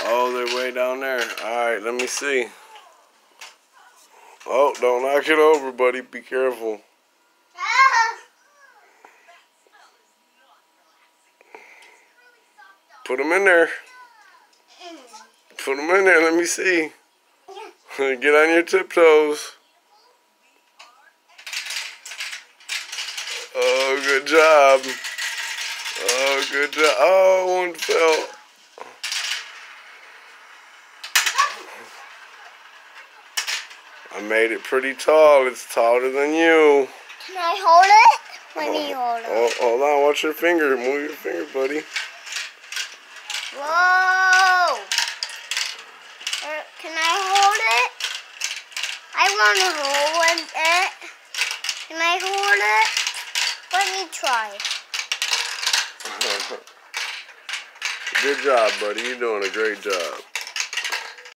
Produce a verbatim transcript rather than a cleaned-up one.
Oh, they're way down there. Alright, let me see. Oh, don't knock it over, buddy. Be careful. Put them in there. Put them in there. Let me see. Get on your tiptoes. Oh, good job. Oh, good job. Oh, one fell. I made it pretty tall. It's taller than you. Can I hold it? Let me oh, hold it. Oh, hold on. Watch your finger. Move your finger, buddy. Whoa! Uh, can I hold it? I want to hold it. Can I hold it? Let me try. Good job, buddy. You're doing a great job.